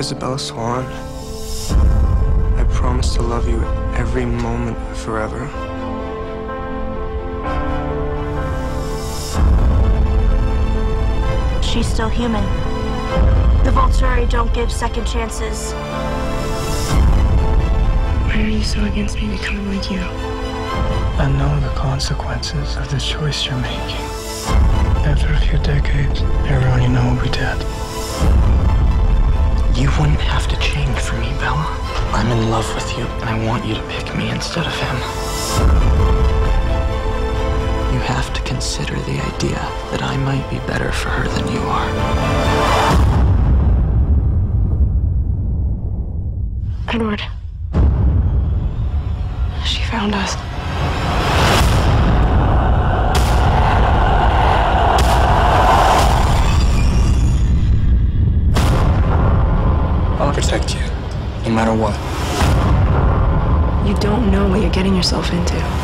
Isabella Swan, I promise to love you every moment forever. She's still human. The Volturi don't give second chances. Why are you so against me becoming like you? I know the consequences of the choice you're making. After a few decades, Veroni and I will be dead. You wouldn't have to change for me, Bella. I'm in love with you, and I want you to pick me instead of him. You have to consider the idea that I might be better for her than you are. Edward. She found us. I'll protect you, no matter what. You don't know what you're getting yourself into.